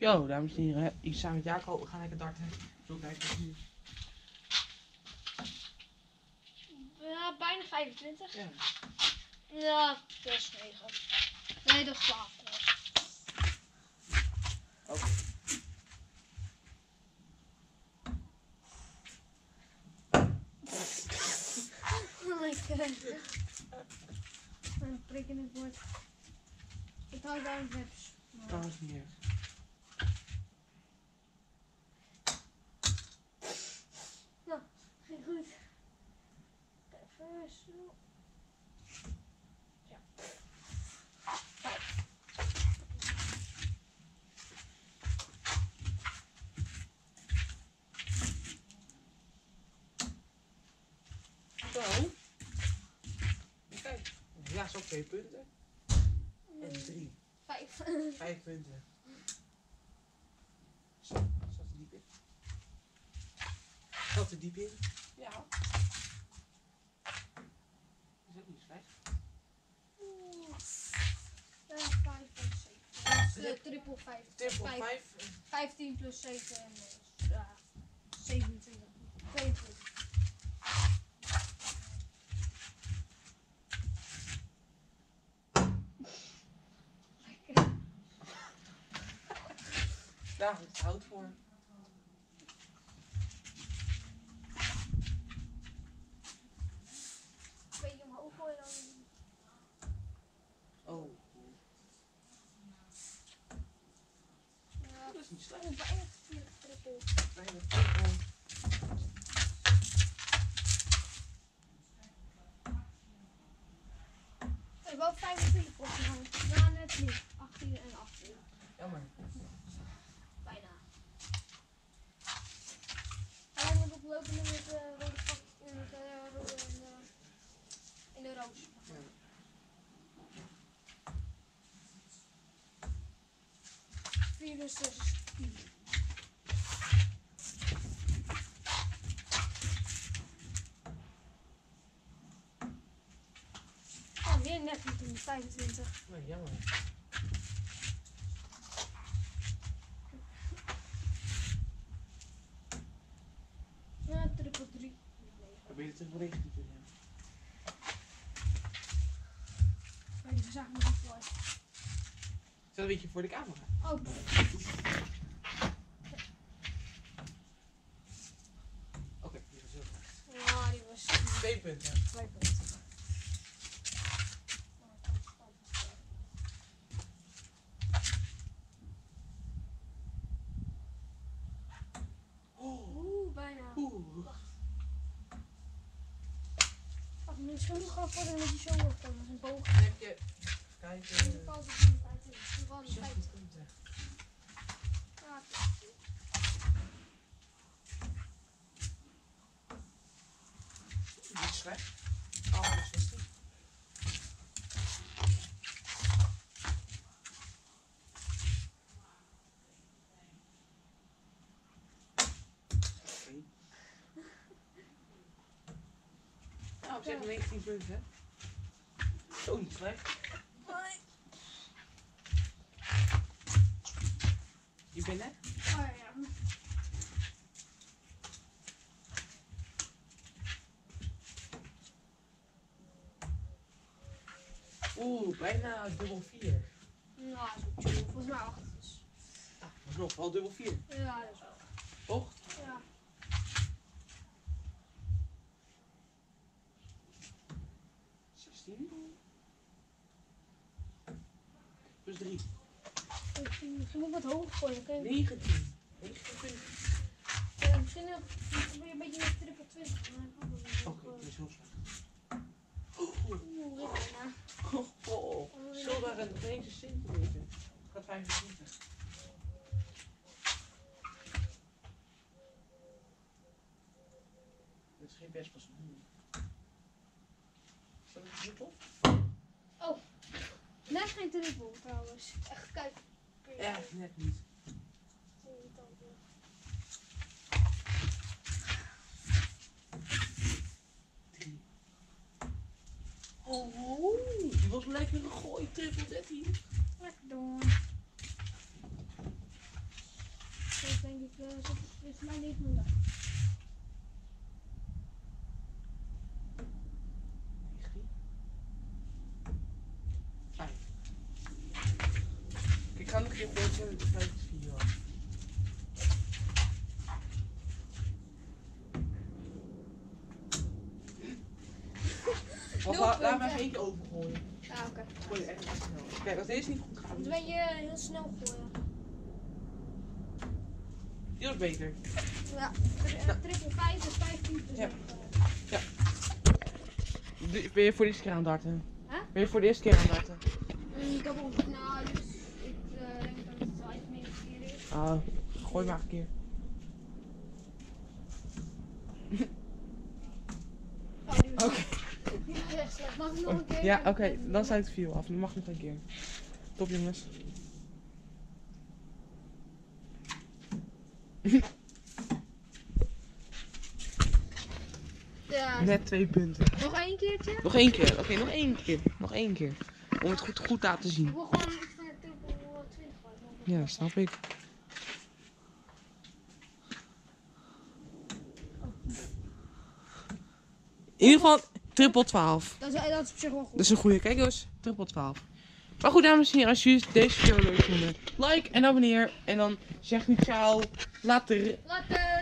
Yo, dames en heren, ik sta met Jaco, we gaan lekker darten. Zo kijken nu. Ja, bijna 25. Ja. Ja, dat is 9. Nee, dat is 12. Oké. Oh my god. Een prik in het bord. Ik hou daar een webs. Dat is niet erg. Nou, ging goed. Even zo. Ja. Zo. Kijk. Ja, zo 2 punten. En 3. 5. 5 punten. Zo, zat er diep in? Zat er diep in? Ja. Is dat niet slecht? Ja, 5 en 7. Dus triple 5. Triple 5. 15 plus 7 en ja, 27. 22. Daar is het hout voor. Een beetje omhoog gooien dan. Oh, Ja, dat is niet slecht. bijna 4 triple. Bijna triple. Ik heb wel 25 opgehangen. Ja, net niet. 18 en 18. Jammer. Bijna. Hij moet oplopen met de rode pak in de rode en in de roos. Ja. Vier dus 10. Oh, weer net niet in 25. Nee, jammer. Ja, triple 3. Probeer het terug richting te doen. Maar die zagen me niet voor. Zet een beetje voor de camera. Oh, Oké, die was heel slecht. ja, die was 2 punten. 2 punten. Oeh, bijna. Oeh. Wacht, mijn schoenen gaan voordat met die zo opkomen. Dat is een boog. Dan heb je, kijken, Die valt op die 25. Die valt op 16 50. punten. Ja, Niet slecht. 68. Oké. Nou, op zich 19 punten. Zo niet slecht. Je bent net? oh ja. Oeh, bijna dubbel 4. Nou, dat is ook chill. Volgens mij 8. Dus. Ah, maar nog wel dubbel 4. Ja, dat is wel. Toch? Ja. Plus 3. Misschien moet ik wat hoger gooien. Dan kun je, 19. 19 punten. misschien probeer je een beetje met triple 20. Oké, dat is heel slecht. Oeh, weer bijna. Zo waren het nog eens een centimeter. Het gaat 25. Dat is geen best pas. Is dat niet goed? Oh, net geen triple trouwens. Echt, kijk. Ja, net niet. Oh, die was lekker gegooid, triple 13. Lekker doen. is mijn negende. Fijn. Ik ga nog een keer voorstellen de 5 video. Laat me even één keer overgooien. Ja, oké. Gooi je echt niet snel. Kijk, als deze niet goed gaat, Dan ben je heel snel gooien. die was beter. Ja, triple 5 is 15%. Ja. Ben je voor de eerste keer aan het darten? Huh? Ben je voor de eerste keer aan het darten? Ik heb ook, nou, dus ik denk dat het wel iets meer keer is. Ah, gooi maar een keer. Oh, die was Oké. ja, slecht. Mag ik nog een keer? Ja, oké, dan sluit ik de video af. Dan mag nog een keer. Top jongens. Ja. Net 2 punten. Nog één keertje? Nog één keer. Oké, nog één keer. Nog één keer. Om het goed te laten zien. Ik wil gewoon iets van de triple 20 maken. Ja, snap ik. In ieder geval triple 12. Dat is op zich wel goed. Dat is een goede. Kijk eens, triple 12. Maar goed, dames en heren, als jullie deze video leuk vinden, like en abonneer. En dan zeg ik ciao. Later. Later!